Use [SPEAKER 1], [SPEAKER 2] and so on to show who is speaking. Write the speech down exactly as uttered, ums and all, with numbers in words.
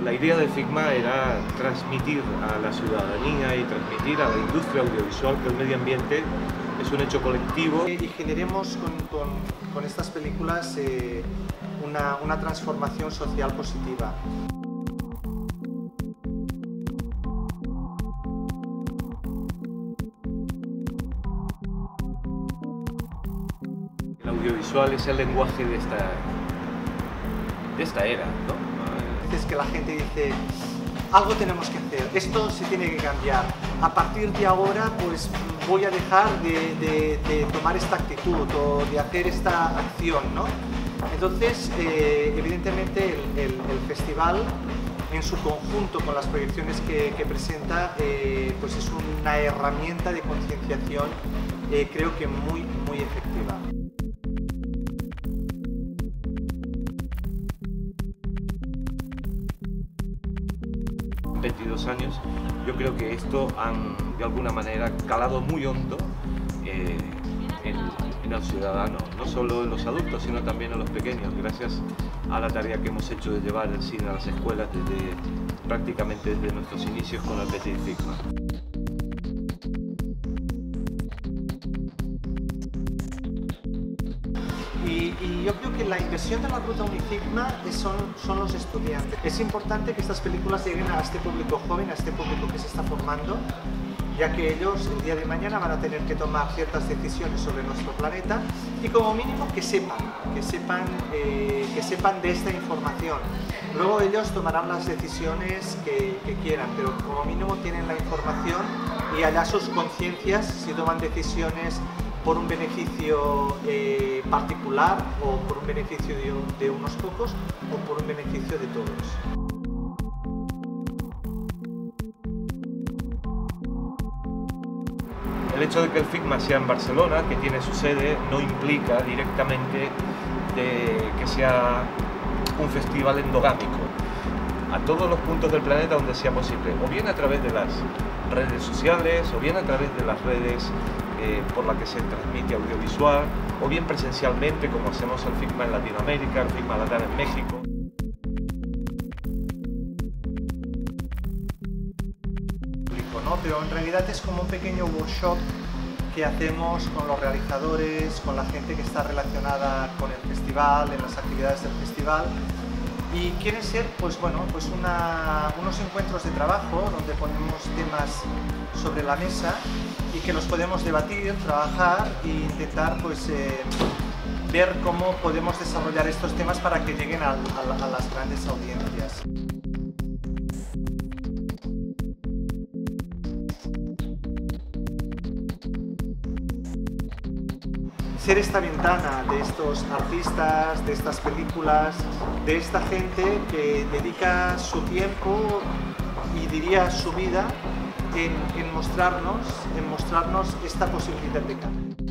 [SPEAKER 1] La idea del Figma era transmitir a la ciudadanía y transmitir a la industria audiovisual que el medio ambiente es un hecho colectivo.
[SPEAKER 2] Y generemos con, con, con estas películas eh, una, una transformación social positiva.
[SPEAKER 1] El audiovisual es el lenguaje de esta, de esta era, ¿no?
[SPEAKER 2] Es que la gente dice, algo tenemos que hacer, esto se tiene que cambiar. A partir de ahora, pues voy a dejar de, de, de tomar esta actitud o de hacer esta acción, ¿no? Entonces, eh, evidentemente, el, el, el festival, en su conjunto con las proyecciones que, que presenta, eh, pues es una herramienta de concienciación, eh, creo que muy, muy efectiva.
[SPEAKER 1] veintidós años, yo creo que esto han de alguna manera calado muy hondo eh, en, en el ciudadano, no solo en los adultos, sino también en los pequeños, gracias a la tarea que hemos hecho de llevar el cine a las escuelas desde, prácticamente desde nuestros inicios con el Petit Figma.
[SPEAKER 2] Y, y yo creo que la inversión de la Ruta Unifigma son, son los estudiantes. Es importante que estas películas lleguen a este público joven, a este público que se está formando, ya que ellos el día de mañana van a tener que tomar ciertas decisiones sobre nuestro planeta y como mínimo que sepan, que sepan, eh, que sepan de esta información. Luego ellos tomarán las decisiones que, que quieran, pero como mínimo tienen la información y allá sus conciencias si toman decisiones por un beneficio eh, particular o por un beneficio de, de unos pocos o por un beneficio de todos.
[SPEAKER 1] El hecho de que el Figma sea en Barcelona, que tiene su sede, no implica directamente de que sea un festival endogámico a todos los puntos del planeta donde sea posible, o bien a través de las redes sociales, o bien a través de las redes eh, por las que se transmite audiovisual, o bien presencialmente, como hacemos el Figma en Latinoamérica, el Figma Latam en México.
[SPEAKER 2] ¿No? Pero en realidad es como un pequeño workshop que hacemos con los realizadores, con la gente que está relacionada con el festival, en las actividades del festival. Y quiere ser, pues bueno, pues una, unos encuentros de trabajo donde ponemos temas sobre la mesa y que los podemos debatir, trabajar e intentar pues eh, ver cómo podemos desarrollar estos temas para que lleguen a, a, a las grandes audiencias. Ser esta ventana de estos artistas, de estas películas, de esta gente que dedica su tiempo y diría su vida en, en mostrarnos, en mostrarnos esta posibilidad de cambio.